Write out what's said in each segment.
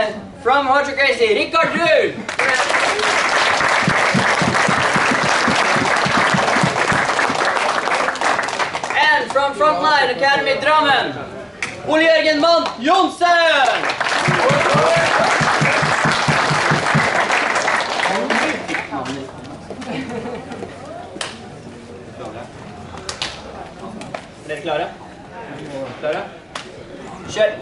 From Roger Gracie, Rikard Brun. And from Frontline Academy Drammen, Ole Jørgen Mann Johnsen. Er dere klare? Klare? Kjør!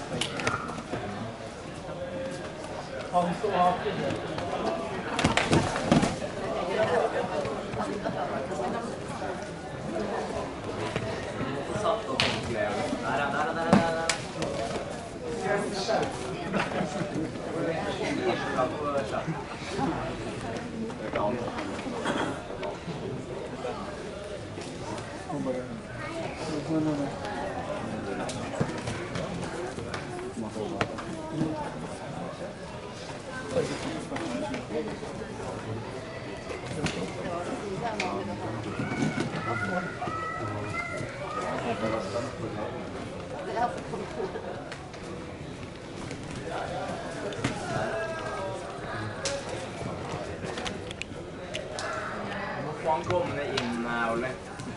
Han kommer inn, Ole.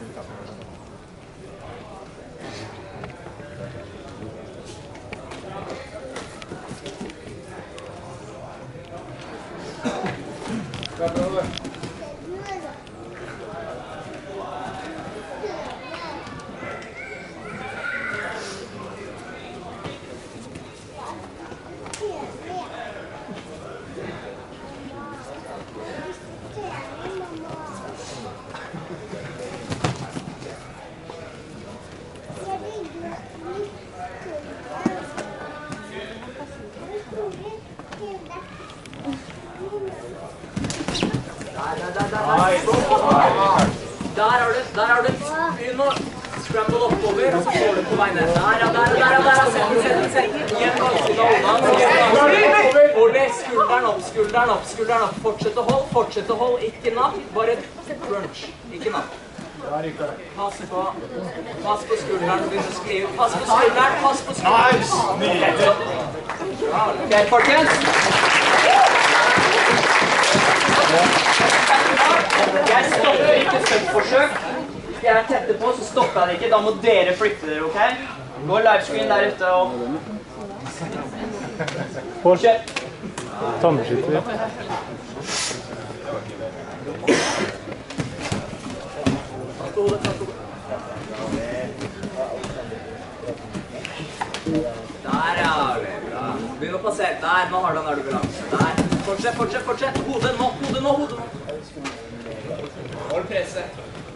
Der har du. Begynn å scramble oppover, og så går du på vei ned. Der. Sett. Igjen baksiden. Ole, skulderen opp. Fortsett å holde. Ikke napp, bare crunch. Ikke napp. Pass på skulderen, begynn å skrive. Pass på skulderen. Ok, folkens. Jeg stopper ikke støttforsøk. Hvis jeg er tette på, så stopper jeg det ikke. Da må dere flytte dere, ok? Gå livescreen der ute og... Kjør! Tannbeskytter. Der, ja. Begynn å passere. Der, nå har du den der du vil ha. Der. Fortsett. Hodet nå. Hold presset.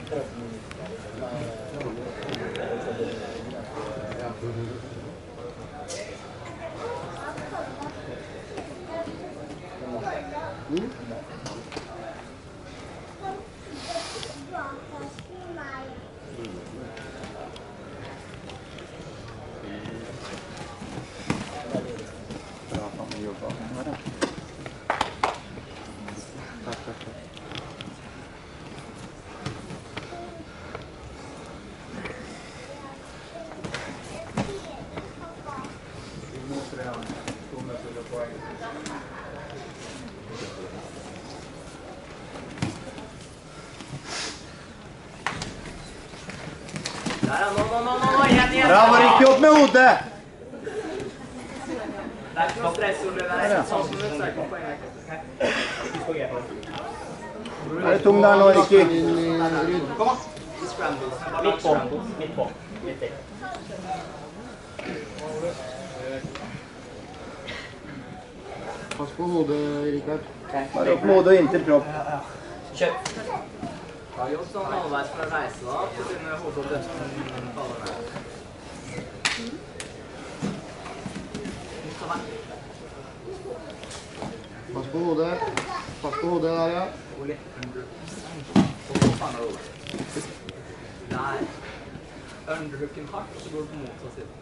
Bra, var ikke opp med hodet! Det er ikke noe stress, Ole. Det er sånn som du ser på poenget. Ikke på G. Er det tung der nå, Ricky? Kom da. Midt på. Pass på hodet, Rikard. Bare opp med hodet og inntil propp. Kjør. Ta jo sånn halvveis fra reise da, så begynner hodet å døsten faller ned. Pass på hodet der, ja. Ole. Der. Underhooken hardt, så går du på motsatt side.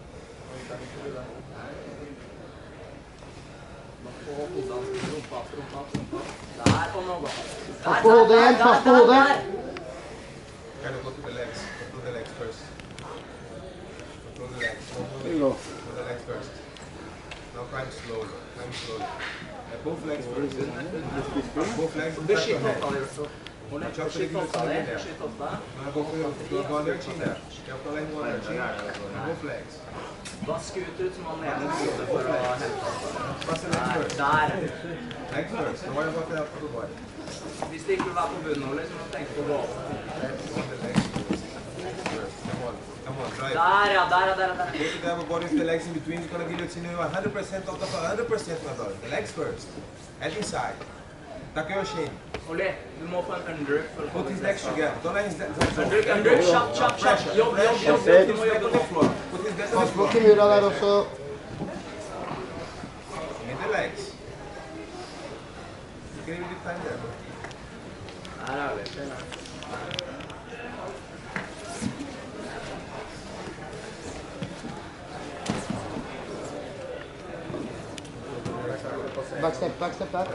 På hodet, rumpa. Der, og nå går. Pass på hodet igjen, pass på hodet. Kind of go to the legs. Go to the legs first. Go to the legs. Here you go. Go to the legs first. Now climb slowly. Both legs first. Both legs. Beskytt hofta di, Urso. Beskytt hofta di. Beskytt hofta. Go on your chin there. You have to let go on your chin. Both legs. Vask ut som han nede hodet for å hente What's the leg first? Der. Legs first. Don't worry about the upper body. Hvis det ikke vil være på bunnen, Ole, så må du tenke på båten. Come on, try it. Der, ja, der. Go to the upper body with the legs in between. It's gonna give you 100% of the 100%, my brother. The legs first. And inside. Tuck your shin. Ole, du må få en underhook for å få Put his legs together. Don't let his legs. Underhook, kjapp. Jobb. Du må jobbe nå. Put his legs on Pass the på floor. Kimura der også. In the legs. You can even defend there. Der er vi. Backstep der.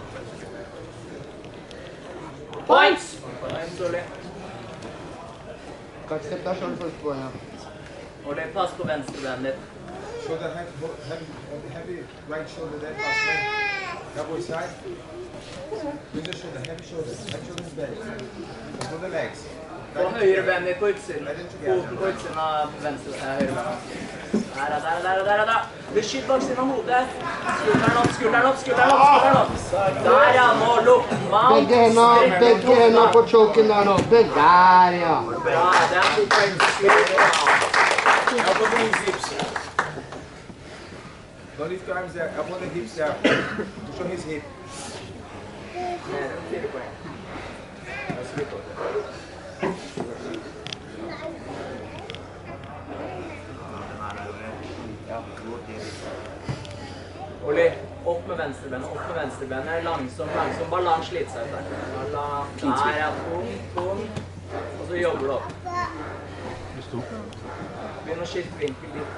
Points! Points, Ole. Backstep der, så har du første poeng, ja. Ole, pass på venstrebenet ditt. Shoulder heavy right shoulder there, fast man. Elbow side. With the shoulder, heavy shoulder. Right shoulder is bent. Control the legs. På høyre benet ditt på utsiden. Foten på utsiden av venstre høyre benet. Der. Beskytt baksiden av hodet. Skulderen opp. Der, ja, nå lukk. Begge hendene på choken der nå. Der, ja. Bra, det er 2 poeng til skulderen. Elbow the hips. Don't lift your arms there. Elbow the hips there. To show his hip. 4 poeng. That's good. Ole, opp med venstrebenet. Langsom. Bare la han slite seg ut der. Der, ja, tung. Og så jobber du opp. Begynn å skifte vinkel litt.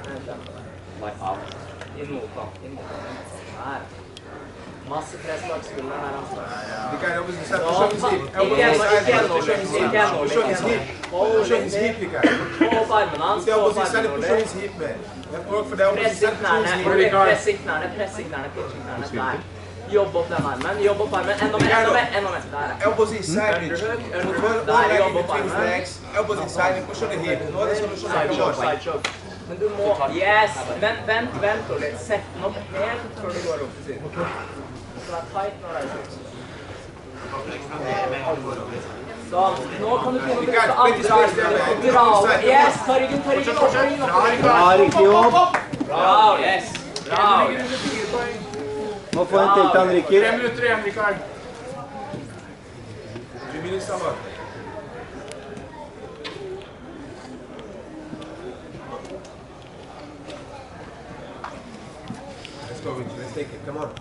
Inn mot han. Der. Masse press bak skulderen her, altså. The guy opens his hip. Show his hip. Elbow Ikke side. ennå. Show his hip. Show his hip, you guys. Få opp armene hans. Put the elbows inside and push on his hip, man. You have to work for the elbows Press inside and push on his knærne, hip. press knærne, pitch knærne, der. Jobb opp den armen, enda mer, der. Elbows inside, Mitch. Underhook, Put one der, leg in jobb opp between his armen. legs. Elbows inside and push on the hip. No other solution. Come on. Side choke. Men du må, yes, vent og litt, sett den opp mer før du går opp til siden. Så det er tight når det er sånn. Sånn, nå kan du begynne å bruke andre armen. Dra opp, yes, ta ryggen opp. Ja, riktig opp. Bra, yes. Bra. Må få en til han rykker. 3 minutter igjen, Rikard. 3 minutter sammen. Let's go, Richie. Let's take it. Come on.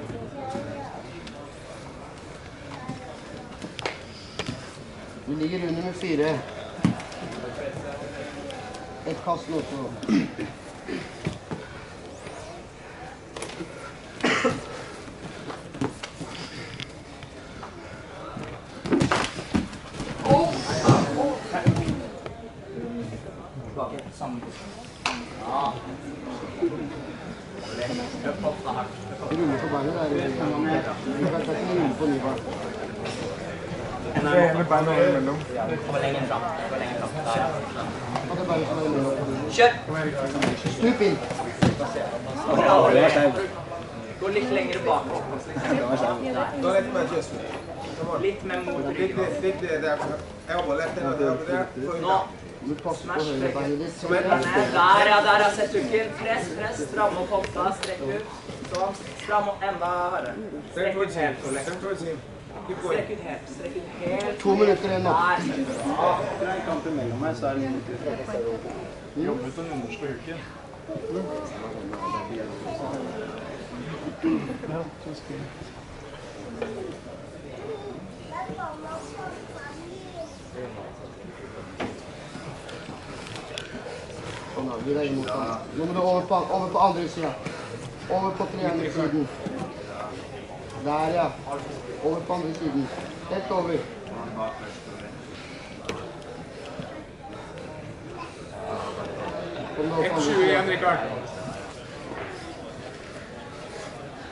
Vi ligger under med 4. Et kast nå også. Rulle på beina der. Du kan ta ikke rulle på ny bar. Gå lenger fram. Og det er bare som er imellom. Kjør. Stup inn. Gå litt lenger bak. Don't let him adjust. Come on. Litt med mot Take ryggen. the elbow, left hand over there. Throw it Nå. down. Du passer på høyre beinet ditt. Der, ja, sett uken. Press, stram opp hofta, strekk ut. Sånn, stram opp enda hardere. Stand Strekk ut towards him. helt, Ole. Stand towards him. Keep going. Strekk ut helt. 2 minutter igjen nå. Der, setter du. Det er en kamp imellom meg, så er det Jobbet den underste huken. Sånn da, vi deg imot han. Nå må du over på andre siden. Over på treningssiden. Der, ja. Over på andre siden. Rett over. Kom da opp på andre 1-20 siden. igjen, Rikard.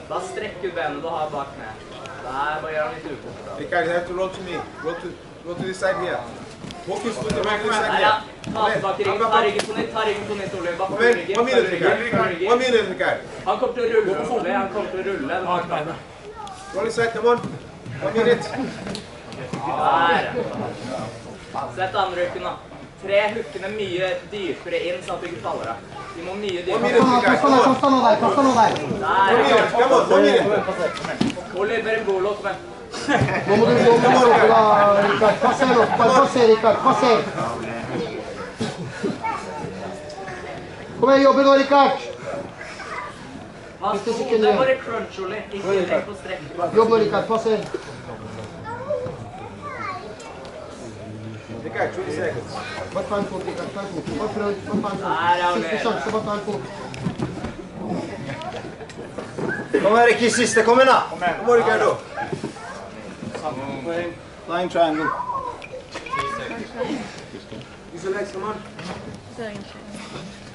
Da strekker ut benet du har bak ned. Der, bare gjør han litt ukomfortabel. Rickard, you have to roll to me. Roll to this side here. Focus with the right side Der, here. ja. Ta tilbake ryggen, ta ryggen på nytt, Ole. Bak på ryggen, 1 minute, Rickard. følg ryggen. 1 minute, Rickard. Han kommer til å rulle, Ole. Han kommer til å rulle. Bak benet. Roll inside, come on. 1 minute. Der. Sett andre hooken da. 3 hookene mye dypere inn, sånn at du ikke faller av. De må mye 1 dypere. minute, Rickard. Come on. Kasta nå der. 1 minute, come on. 1 minute. Ole Berengolo, kom igjen. Nå må du gå med da, Rickard. Passer nå. Bare passer, Rickard. Passer. Kom igjen, jobbe nå, Rickard. Pass på hodet, bare crunch, Ole. Ikke legg på strekk. Jobb nå, Rickard. Passer. Rickard, 20 seconds. Bare ta en fot, Rickard. Ta en fot. Bare prøv. Bare ta en Der, ja, fot. Ole. Siste sjanse. Bare ta en fot. Kom her, ikke siste. Kom igjen da. Come on, Ricardo. Flying triangle. Use your legs, come on. Så er det ikke.